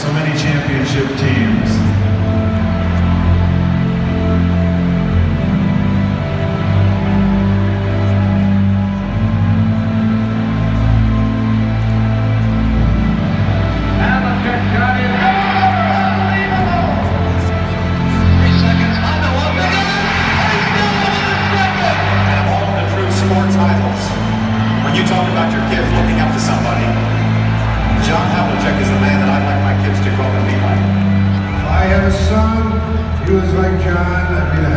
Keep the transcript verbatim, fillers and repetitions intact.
so many championship teams. When you talk about your kids looking up to somebody, John Havlicek is the man that I'd like my kids to grow up and be like. If I had a son, he was like John, I'd be the